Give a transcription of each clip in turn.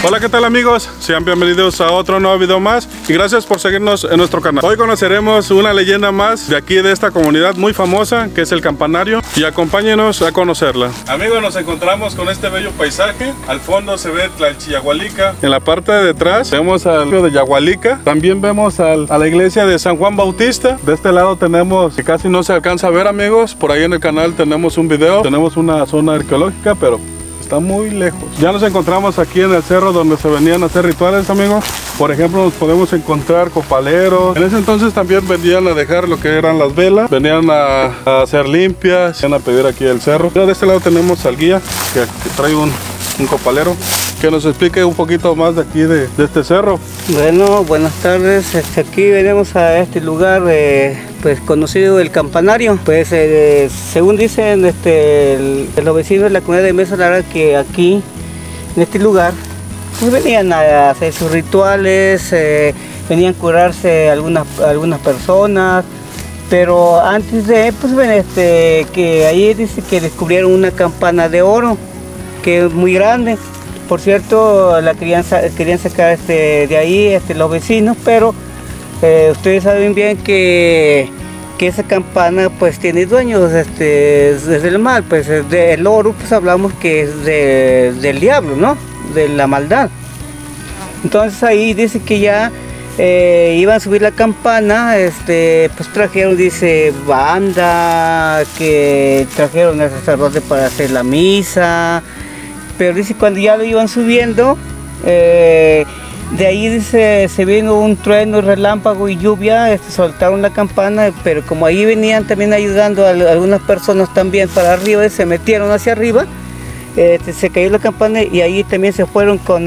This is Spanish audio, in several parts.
Hola, ¿qué tal amigos? Sean bienvenidos a otro nuevo video más y gracias por seguirnos en nuestro canal. Hoy conoceremos una leyenda más de aquí, de esta comunidad muy famosa que es el campanario, y acompáñenos a conocerla. Amigos, nos encontramos con este bello paisaje. Al fondo se ve Tlalchiyahualica. En la parte de detrás vemos al río de Yahualica. También vemos a la iglesia de San Juan Bautista. De este lado tenemos, que casi no se alcanza a ver, amigos, por ahí en el canal tenemos un video. Tenemos una zona arqueológica, pero está muy lejos. Ya nos encontramos aquí en el cerro donde se venían a hacer rituales, amigos. Por ejemplo, nos podemos encontrar copaleros. En ese entonces también venían a dejar lo que eran las velas. Venían a hacer limpias, venían a pedir aquí el cerro. Pero de este lado tenemos al guía que trae un copalero que nos explique un poquito más de aquí de este cerro. Bueno, buenas tardes. Aquí venimos a este lugar pues conocido el campanario. Pues según dicen los vecinos de la comunidad de Mesa, la verdad que aquí en este lugar pues venían a hacer sus rituales, venían a curarse algunas personas. Pero antes de, pues ven, que ahí dice que descubrieron una campana de oro que es muy grande. Por cierto, la querían sacar de ahí los vecinos, pero ustedes saben bien que esa campana pues tiene dueños desde el mal. Pues el oro, pues hablamos que es del diablo, ¿no? De la maldad. Entonces ahí dice que ya iban a subir la campana, pues trajeron, dice, banda, que trajeron al sacerdote para hacer la misa. Pero dice cuando ya lo iban subiendo, de ahí dice se vino un trueno, relámpago y lluvia, soltaron la campana, pero como ahí venían también ayudando a algunas personas también para arriba, se metieron hacia arriba, se cayó la campana y ahí también se fueron con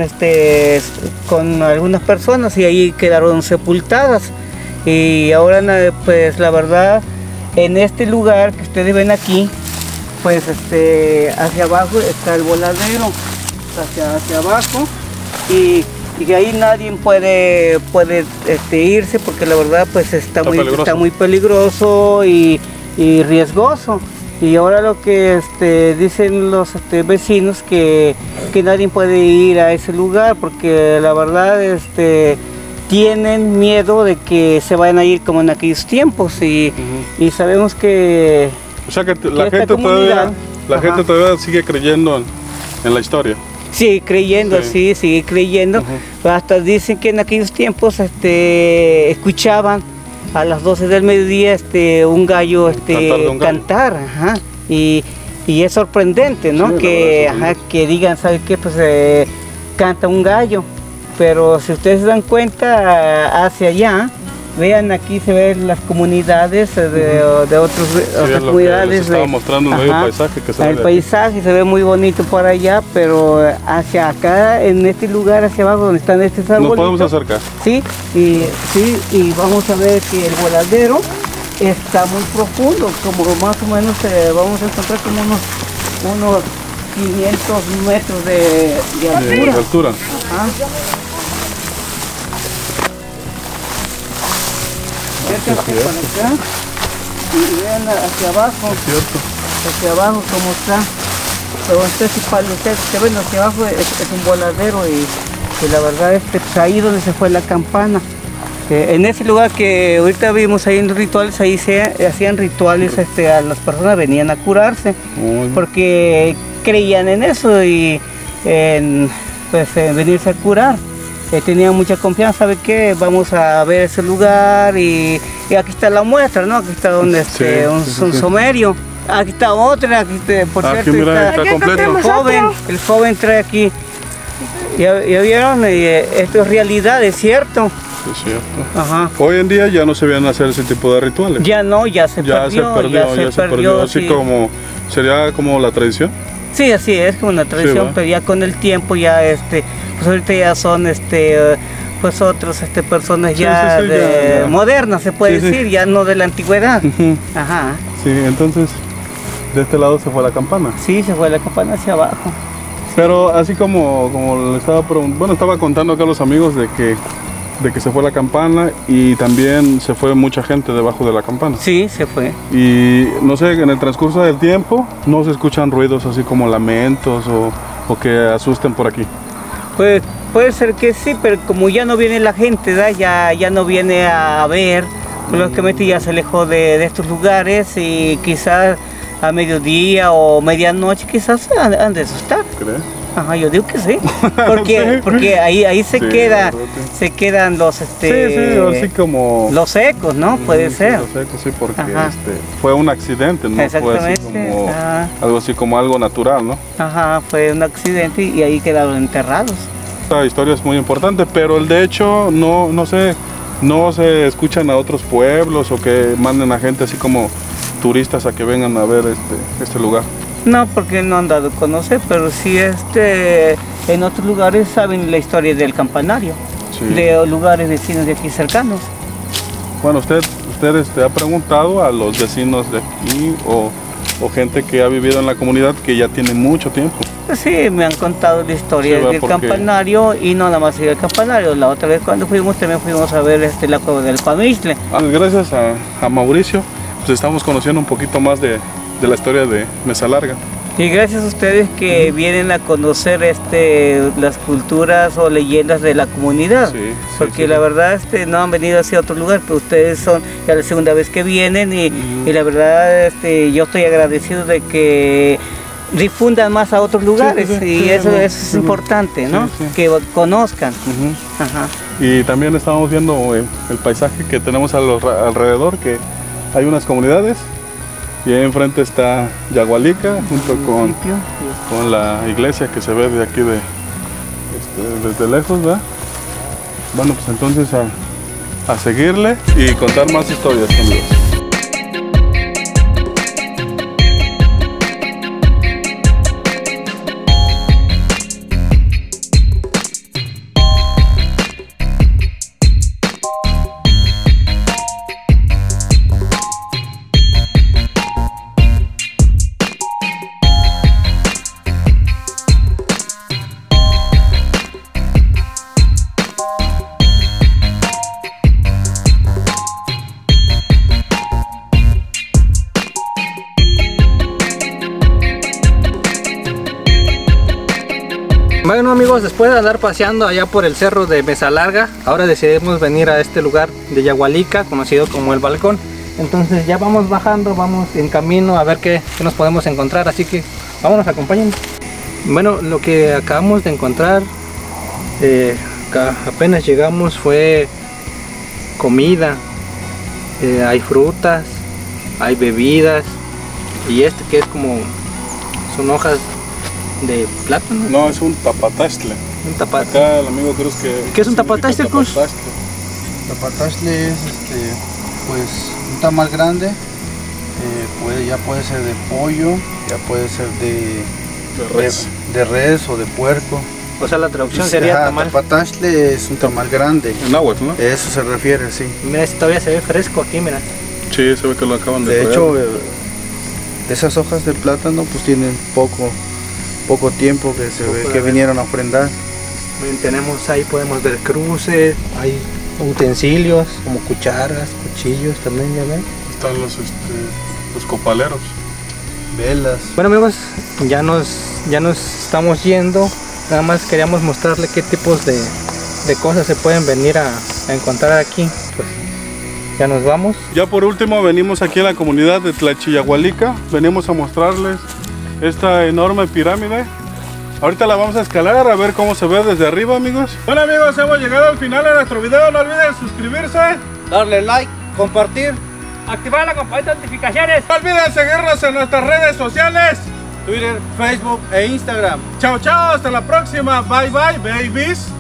algunas personas y ahí quedaron sepultadas. Y ahora pues la verdad, en este lugar que ustedes ven aquí, pues hacia abajo está el voladero, hacia abajo, y de ahí nadie puede irse, porque la verdad pues está muy peligroso y riesgoso. Y ahora lo que dicen los vecinos que nadie puede ir a ese lugar, porque la verdad tienen miedo de que se vayan a ir como en aquellos tiempos, y sabemos que o sea que la gente todavía sigue creyendo en la historia. Sí, creyendo, sí, sigue creyendo. Hasta dicen que en aquellos tiempos escuchaban a las 12 del mediodía un gallo cantar. Y es sorprendente, ¿no? Sí, que digan, ¿sabe qué? Pues canta un gallo. Pero si ustedes se dan cuenta, hacia allá, vean, aquí se ven las comunidades de otras comunidades. Estaba mostrando un bello paisaje que el paisaje se ve muy bonito por allá, pero hacia acá, en este lugar hacia abajo donde están estos árboles. ¿Nos podemos acercar? Sí, y vamos a ver que el voladero está muy profundo, como más o menos vamos a encontrar como unos 500 metros de altura. Para acá y vean hacia abajo, hacia abajo como está. Pero ustedes que ven hacia abajo es un voladero, y la verdad es ahí donde se fue la campana. En ese lugar que ahorita vimos ahí en los rituales, ahí se hacían rituales, a las personas venían a curarse, porque creían en eso y pues venirse a curar. Tenían mucha confianza, ¿sabe qué? Vamos a ver ese lugar, y aquí está la muestra, ¿no? Aquí está donde un sumerio. Aquí está otra, por cierto, mira, está completo. El joven trae aquí. ¿Ya vieron? Esto es realidad, es cierto. Es cierto. Hoy en día ya no se vienen a hacer ese tipo de rituales. Ya no, ya se perdió. Así como sería como la tradición. Sí, así es, como una tradición, pero ya con el tiempo ya pues ahorita ya son pues otros personas ya modernas, se puede decir, ya no de la antigüedad. Sí, entonces de este lado se fue la campana. Sí, se fue la campana hacia abajo. Pero así como le estaba contando acá a los amigos de que se fue la campana, y también se fue mucha gente debajo de la campana. Sí, se fue. Y no sé, en el transcurso del tiempo no se escuchan ruidos así como lamentos o que asusten por aquí. Pues Puede ser que sí, pero como ya no viene la gente, ¿verdad? Ya no viene a ver, lógicamente ya se alejó de estos lugares y quizás a mediodía o medianoche quizás han de asustar. ¿Crees? Ajá, yo digo que sí, porque ahí se quedan los así como los ecos, ¿no? Puede ser. Los ecos, sí, porque fue un accidente, ¿no? Exactamente. Fue así como, algo así como algo natural, ¿no? Ajá, fue un accidente y ahí quedaron enterrados. Esta historia es muy importante, pero de hecho no se escuchan a otros pueblos o que manden a gente así como turistas a que vengan a ver este lugar. No, porque no han dado a conocer, pero sí en otros lugares saben la historia del campanario, de lugares vecinos de aquí cercanos. Bueno, usted ha preguntado a los vecinos de aquí o gente que ha vivido en la comunidad que ya tiene mucho tiempo. Sí, me han contado la historia del campanario y no nada más el campanario. La otra vez cuando fuimos también fuimos a ver la cueva del Cuamistle. Gracias a Mauricio, pues estamos conociendo un poquito más de la historia de Mesa Larga. Y gracias a ustedes que vienen a conocer las culturas o leyendas de la comunidad, porque la verdad no han venido hacia otro lugar, pero ustedes son ya la segunda vez que vienen y la verdad yo estoy agradecido de que difundan más a otros lugares y eso es importante, ¿no? Que conozcan. Ajá. Y también estamos viendo el paisaje que tenemos alrededor, que hay unas comunidades. Y ahí enfrente está Yagualica junto con la iglesia que se ve de aquí desde lejos, ¿verdad? Bueno, pues entonces a seguirle y contar más historias, amigos. Bueno amigos, después de andar paseando allá por el cerro de Mesa Larga, ahora decidimos venir a este lugar de Yagualica, conocido como el Balcón. Entonces ya vamos bajando, vamos en camino a ver qué nos podemos encontrar, así que vámonos, acompáñenme. Bueno, lo que acabamos de encontrar, apenas llegamos, fue comida, hay frutas, hay bebidas y que es como, son hojas de plátano. No, es un tapatastle. Acá el amigo Cruz ¿Qué es un tapatastle, Cruz? Tapatastle es pues un tamal grande, ya puede ser de pollo, ya puede ser de res o de puerco. O sea, la traducción sería tamal. Tapatastle es un tamal grande. En náhuatl, ¿no? Eso se refiere, sí. Mira, este todavía se ve fresco aquí, mira. Sí, se ve que lo acaban de traer. De hecho, esas hojas de plátano pues tienen poco tiempo que se ve que vinieron a ofrendar. Tenemos ahí, podemos ver cruces, hay utensilios como cucharas, cuchillos también, ya ven. Están los copaleros. Velas. Bueno amigos, ya nos estamos yendo. Nada más queríamos mostrarle qué tipos de cosas se pueden venir a encontrar aquí. Pues ya nos vamos. Ya por último venimos aquí en la comunidad de Tlachiyagualica. Venimos a mostrarles esta enorme pirámide. Ahorita la vamos a escalar a ver cómo se ve desde arriba, amigos. Bueno amigos, hemos llegado al final de nuestro video. No olviden suscribirse, darle like, compartir, activar la campanita de notificaciones. No olviden seguirnos en nuestras redes sociales, Twitter, Facebook e Instagram. Chao, chao, hasta la próxima. Bye, bye, babies.